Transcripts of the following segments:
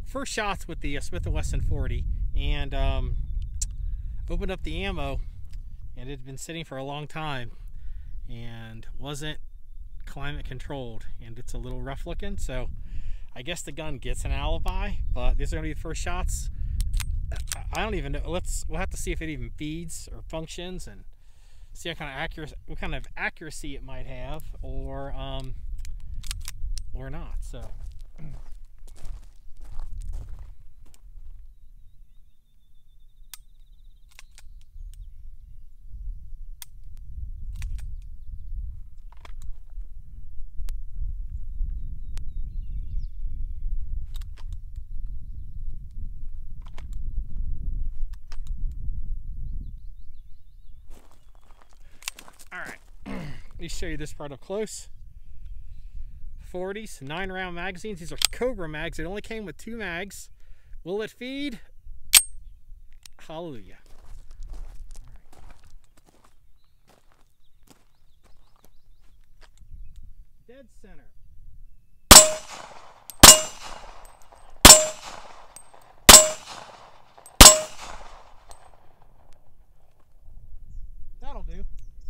first shots with the Smith & Wesson 40, and opened up the ammo, and it had been sitting for a long time and wasn't climate controlled, and it's a little rough looking. So I guess the gun gets an alibi, but these are going to be the first shots. I don't even know. We'll have to see if it even feeds or functions, and see what kind of accuracy it might have, or not. So alright, let me show you this part up close. 40s, 9-round magazines. These are Cobra mags. It only came with 2 mags. Will it feed? Hallelujah. Alright. Dead center. That'll do.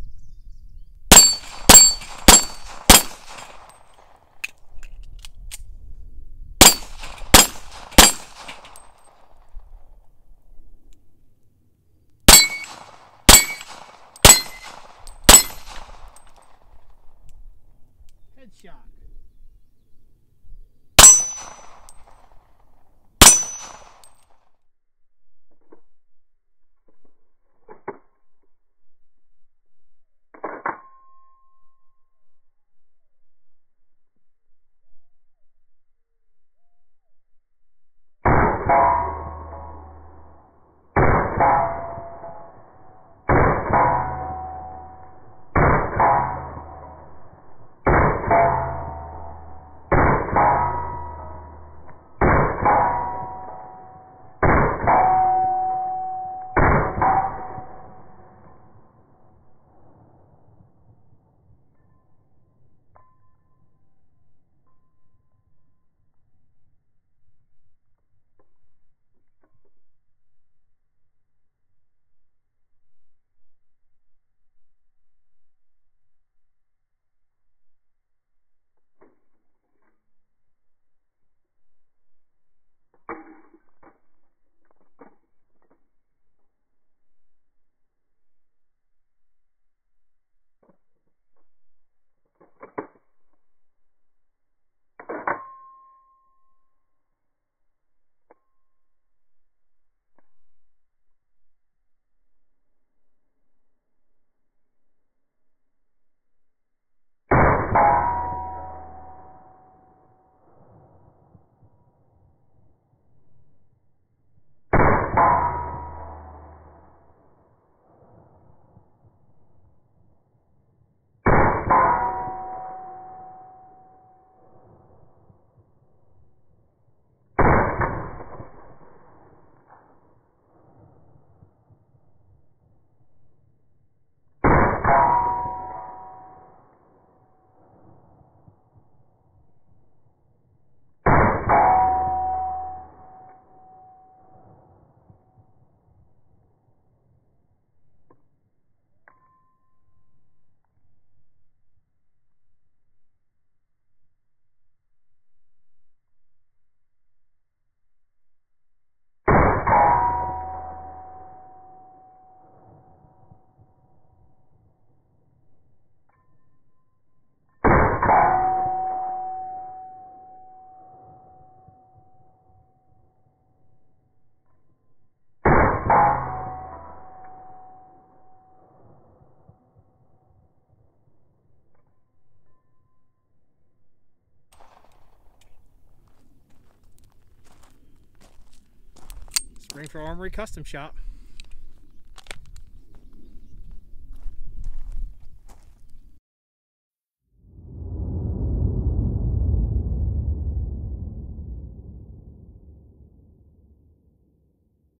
Headshot. Springfield Armory Custom Shop.